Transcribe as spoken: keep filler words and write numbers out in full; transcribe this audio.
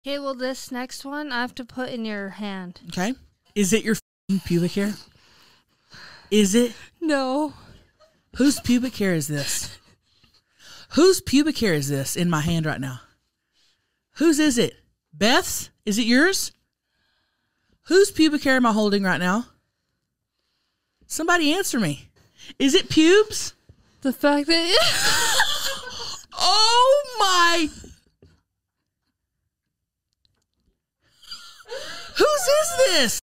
Okay, well, this next one I have to put in your hand. Okay. Is it your f***ing pubic hair? Is it? No. Whose pubic hair is this? Whose pubic hair is this in my hand right now? Whose is it? Beth's? Is it yours? Whose pubic hair am I holding right now? Somebody answer me. Is it pubes? The fact that... Oh, my... Whose is this?